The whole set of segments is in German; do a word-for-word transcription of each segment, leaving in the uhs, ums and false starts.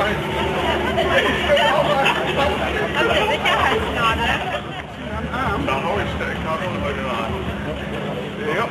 Das ist Sicherheitsnadel. Da hau ich der Karte bei den Armen. Ja.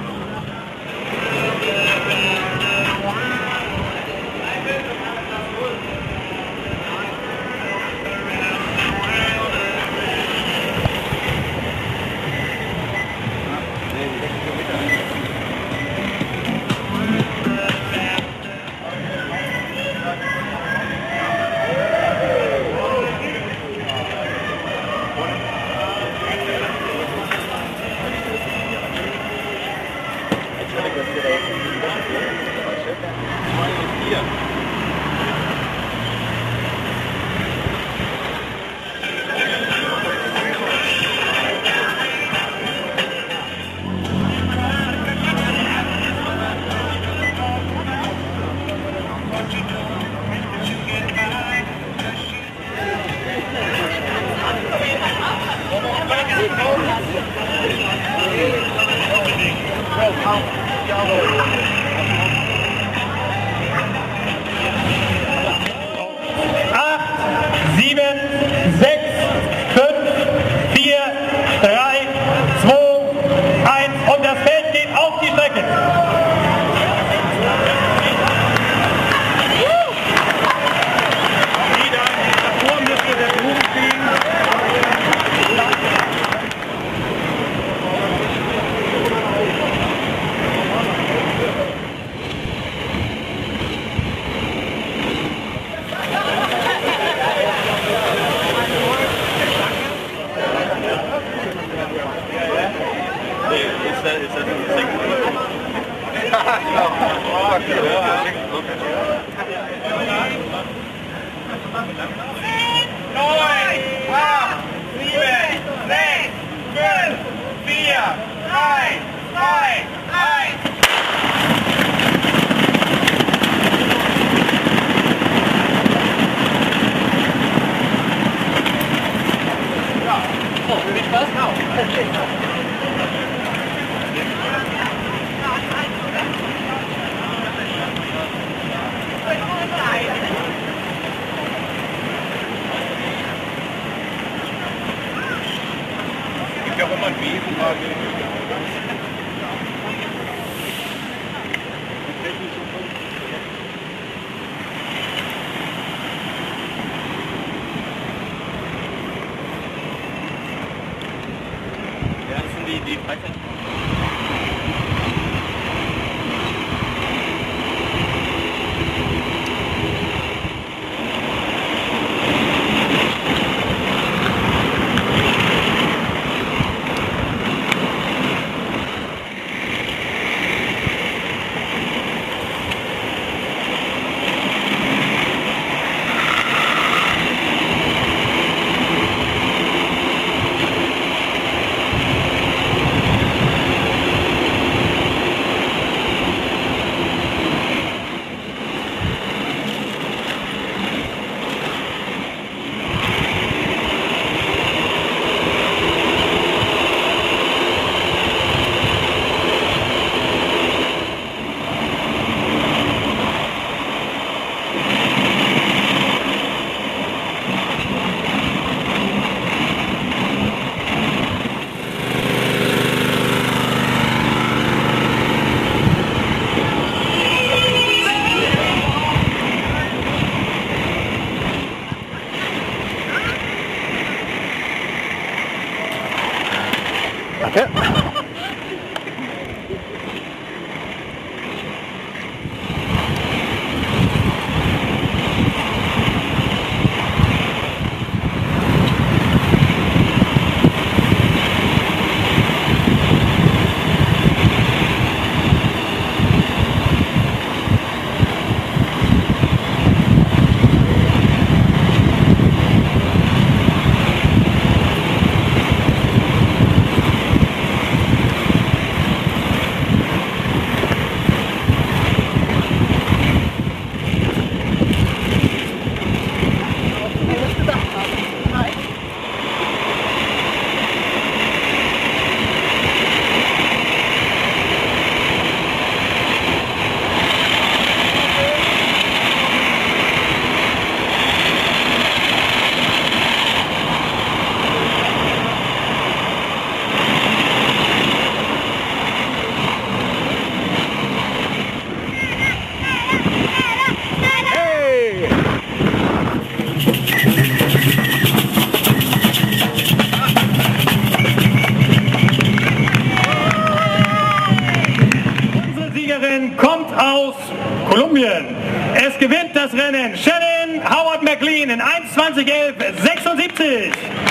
Rennen. Shannon Howard McLean in eins zwanzig elf sechsundsiebzig.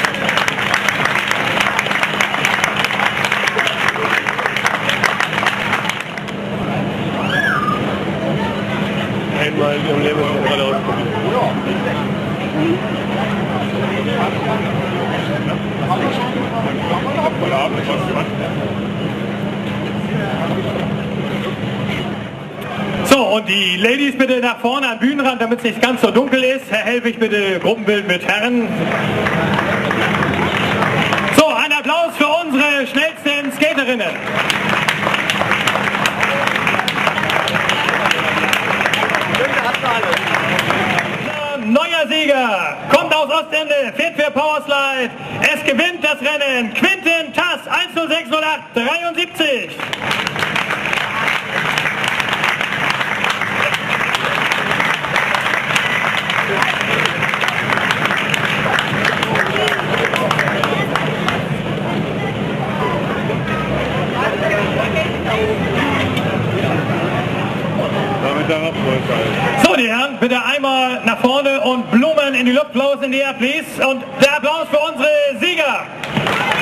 Einmal im Leben gerade ausprobieren. So, und die Ladies bitte nach vorne am Bühnenrand, damit es nicht ganz so dunkel ist. Herr Helwig, bitte Gruppenbild mit Herren. So, ein Applaus für unsere schnellsten Skaterinnen. Neuer Sieger, kommt aus Ostende, fährt für Powerslide. Es gewinnt das Rennen Quinten Tass eins null sechs null acht dreiundsiebzig. So, die Herren, bitte einmal nach vorne und Blumen in die Luft, bloß in die Air, please. Und der Applaus für unsere Sieger.